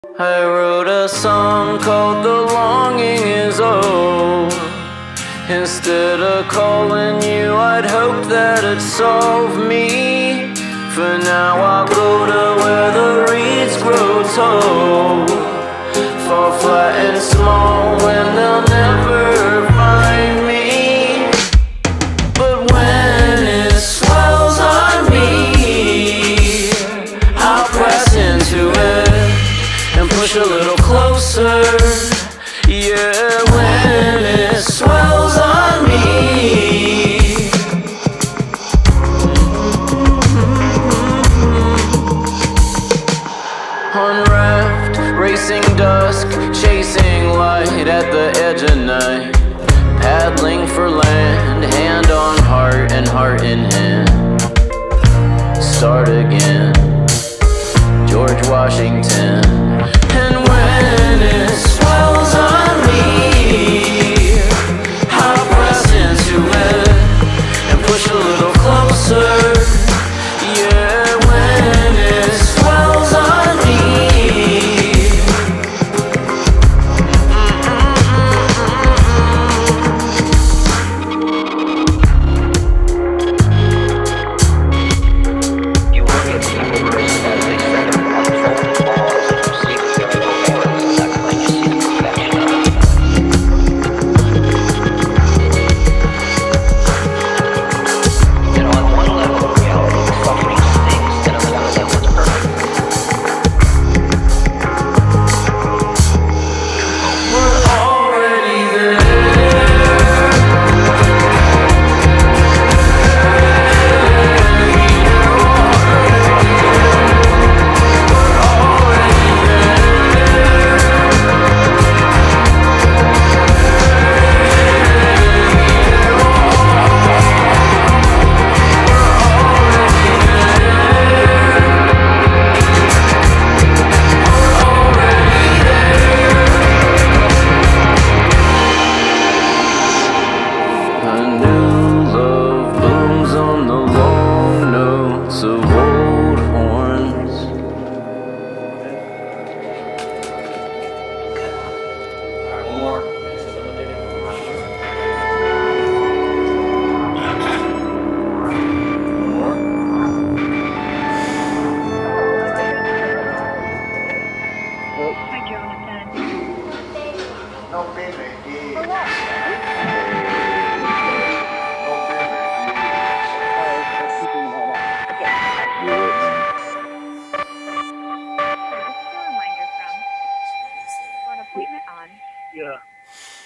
I wrote a song called The Longing Is Old. Instead of calling you, I'd hope that it'd solve me. For now I'll go to where the reeds grow tall, fall flat and small when they'll never find me. But when it swells on me, I'll press into it and push a little closer. Yeah, when it swells on me. Unwrapped, racing dusk, chasing light at the edge of night, paddling for land, hand on heart and heart in hand. Start again, George Washington. And when it swells on me, I'll press into it and push a little closer. Yeah, when it swells on me. You look at people as they set up unfolding laws and proceed to their rewards, that's when you see the perfection of it. You know, on one level of reality, the suffering stings, and on another level, it's perfect. We're already there. A new love blooms on the long notes of old horns. One more. Hi, Jonathan. No baby. For what? Where's the reminder from? For an appointment on? Yeah.